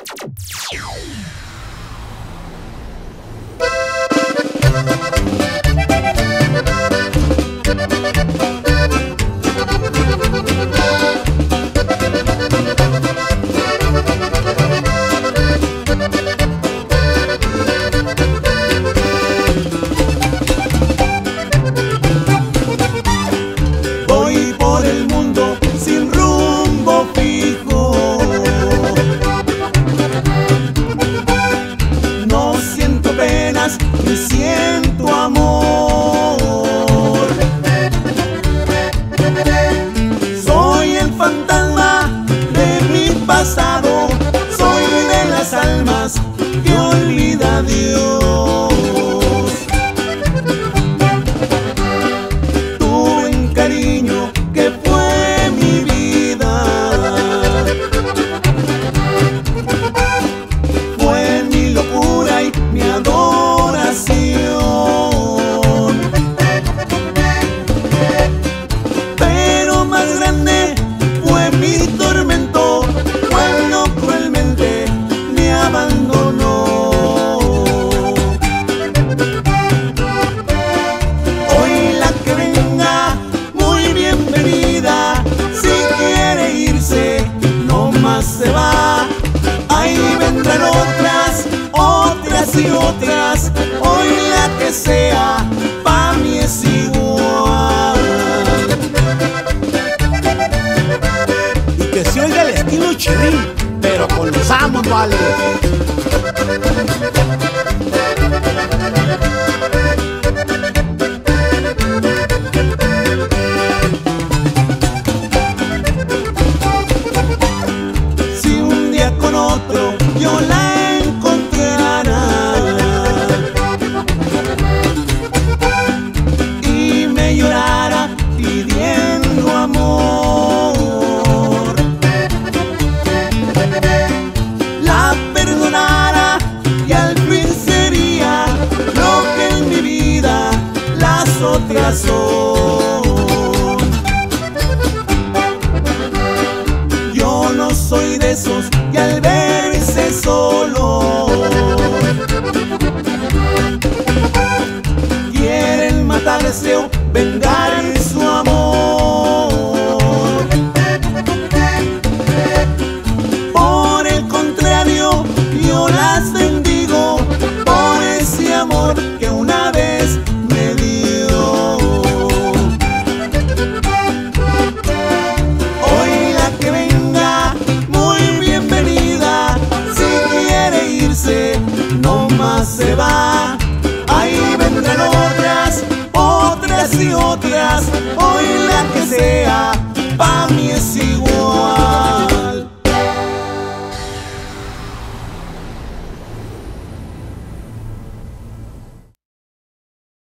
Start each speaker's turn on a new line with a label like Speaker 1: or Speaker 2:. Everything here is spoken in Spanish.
Speaker 1: Voy por el mundo sin rumbo fijo. No siento penas ni siento amor. Soy el fantasma de mi pasado. Soy de las almas que olvida Dios. Tuve un cariño que fue mi vida. Fue mi locura y mi adoración. Pero más grande fue mi tormento cuando cruelmente me abandonó. Hoy la que venga, muy bienvenida. Si quiere irse, no más se va. Ahí vendrán otras, otras y otras. Hoy la que sea, pa' mí es igual. Y que se oiga el estilo chirrín, pero con los amos, vale. Si un día con otro yo la encontrara y me llorara pidiendo amor, la perdonara y al fin sería lo que en mi vida las otras son. Yo no soy de esos que al verse solo quieren matarse o vengar su amor. Por el contrario, yo las bendigo por ese amor que una vez me dio. Hoy la que venga, muy bienvenida. Si quiere irse, no más se va. Ahí vendrán otras, otras y otras. Hoy la que sea,